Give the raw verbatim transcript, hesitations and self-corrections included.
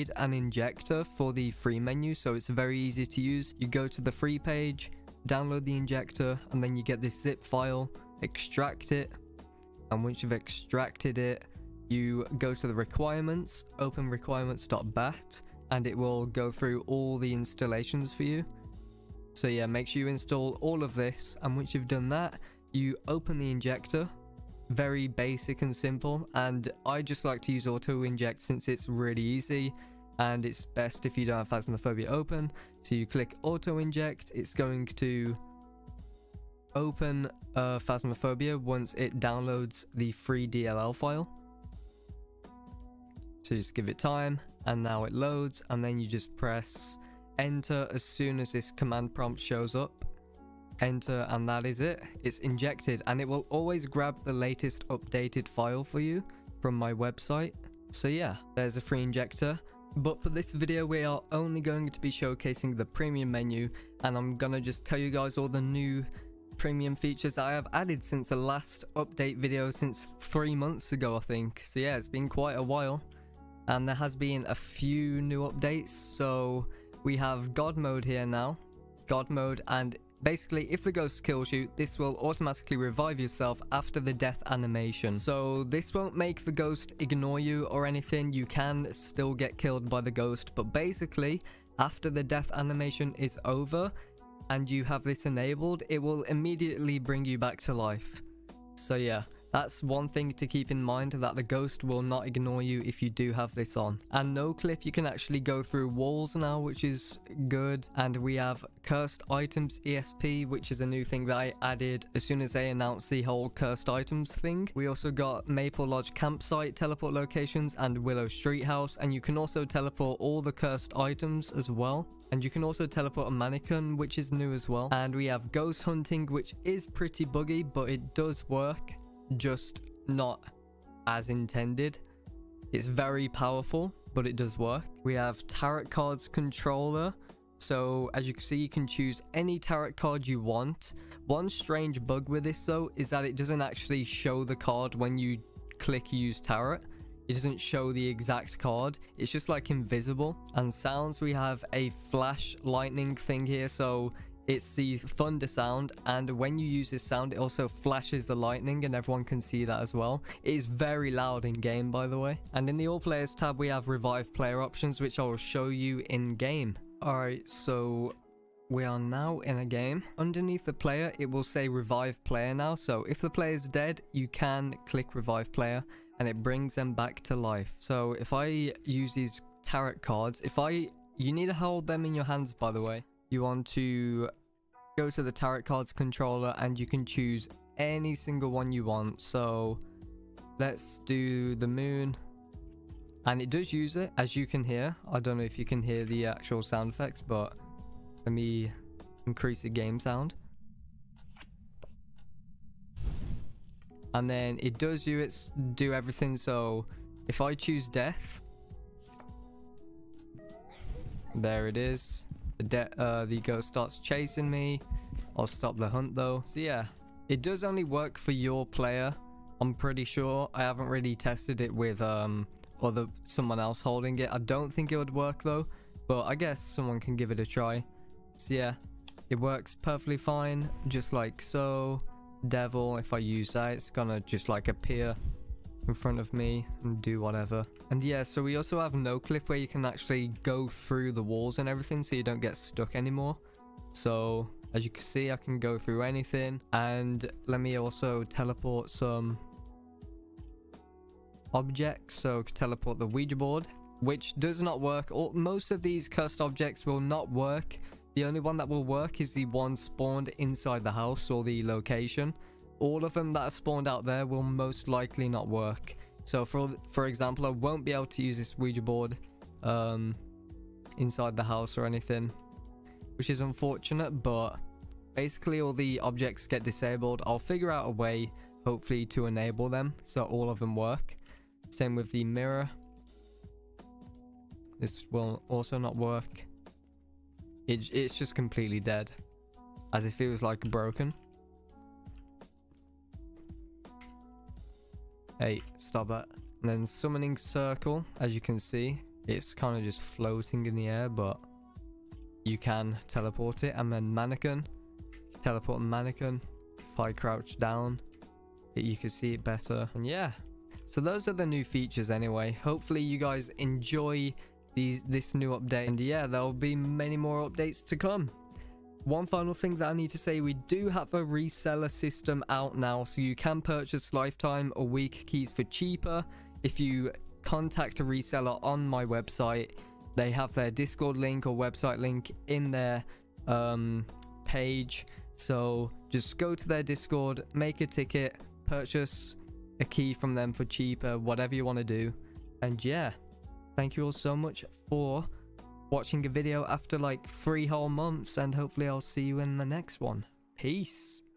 made an injector for the free menu, so it's very easy to use. You go to the free page, download the injector, and then you get this zip file, extract it, and once you've extracted it, you go to the requirements, open requirements dot bat, and it will go through all the installations for you. So yeah, make sure you install all of this, and once you've done that, you open the injector. Very basic and simple, and I just like to use auto inject since it's really easy, and it's best if you don't have Phasmophobia open. So you click auto inject, it's going to open uh, Phasmophobia once it downloads the free D L L file. So just give it time, and now it loads, and then you just press enter as soon as this command prompt shows up. Enter, and that is it. It's injected, and it will always grab the latest updated file for you from my website. So yeah, there's a free injector. But for this video, we are only going to be showcasing the premium menu, and I'm gonna just tell you guys all the new premium features I have added since the last update video, since three months ago I think. So yeah, it's been quite a while, and there has been a few new updates. So we have God mode here now, God mode, and basically, if the ghost kills you, this will automatically revive yourself after the death animation. So this won't make the ghost ignore you or anything. You can still get killed by the ghost, but basically, after the death animation is over and you have this enabled, it will immediately bring you back to life. So yeah, that's one thing to keep in mind, that the ghost will not ignore you if you do have this on. And no clip, you can actually go through walls now, which is good. And we have cursed items E S P, which is a new thing that I added as soon as they announced the whole cursed items thing. We also got Maple Lodge campsite teleport locations and Willow Street House, and you can also teleport all the cursed items as well. And you can also teleport a mannequin, which is new as well. And we have ghost hunting, which is pretty buggy, but it does work, just not as intended. It's very powerful, but it does work. We have tarot cards controller. So as you can see, you can choose any tarot card you want. One strange bug with this though is that it doesn't actually show the card when you click use tarot. It doesn't show the exact card, it's just like invisible. And sounds, we have a flash lightning thing here, so it's the thunder sound, and when you use this sound it also flashes the lightning, and everyone can see that as well. It is very loud in game, by the way. And in the all players tab we have revive player options, which I will show you in game. Alright, so we are now in a game. Underneath the player it will say revive player now, so if the player is dead you can click revive player and it brings them back to life. So if I use these tarot cards, if I you need to hold them in your hands, by the way. You want to go to the tarot cards controller and you can choose any single one you want. So let's do the moon, and it does use it, as you can hear. I don't know if you can hear the actual sound effects, but let me increase the game sound. And then it does you it's do everything. So if I choose death, there it is. The, de uh, the ghost starts chasing me. I'll stop the hunt though. So yeah, it does only work for your player, I'm pretty sure. I haven't really tested it with um other someone else holding it. I don't think it would work though, but I guess someone can give it a try. So yeah, it works perfectly fine, just like so. Devil, if I use that, it's gonna just like appear in front of me and do whatever. And yeah, so we also have no clip, where you can actually go through the walls and everything, so you don't get stuck anymore. So as you can see, I can go through anything. And let me also teleport some objects. So teleport the Ouija board, which does not work. All, most of these cursed objects will not work. The only one that will work is the one spawned inside the house or the location. All of them that are spawned out there will most likely not work. So for for example, I won't be able to use this Ouija board um, inside the house or anything, which is unfortunate, but basically all the objects get disabled. I'll figure out a way, hopefully, to enable them so all of them work. Same with the mirror. This will also not work. It, it's just completely dead, as it feels like broken. Hey, stop that. And then summoning circle, as you can see, it's kind of just floating in the air, but you can teleport it. And then mannequin, teleport mannequin. If I crouch down, it, you can see it better. And yeah, so those are the new features anyway. Hopefully you guys enjoy these this new update, and yeah, there'll be many more updates to come. One final thing that I need to say, we do have a reseller system out now, so you can purchase lifetime or week keys for cheaper if you contact a reseller on my website. They have their Discord link or website link in their um, page, so just go to their Discord, make a ticket, purchase a key from them for cheaper, whatever you want to do. And yeah, thank you all so much for watching a video after like three whole months, and hopefully I'll see you in the next one. Peace.